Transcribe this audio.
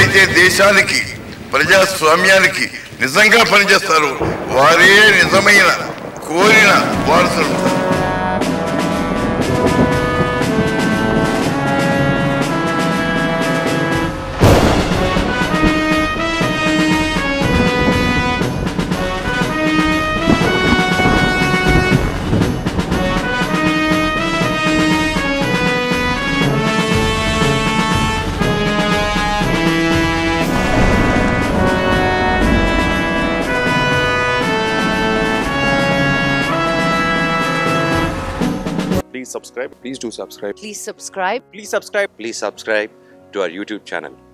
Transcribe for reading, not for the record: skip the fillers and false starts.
ఎవరైతే దేశానికి ప్రజాస్వామ్యానికి నిజంగా పనిచేస్తారో వారే నిజమైన కోరిన వారసులు. Please subscribe. Please do subscribe. Please subscribe. Please subscribe. Please subscribe to our YouTube channel.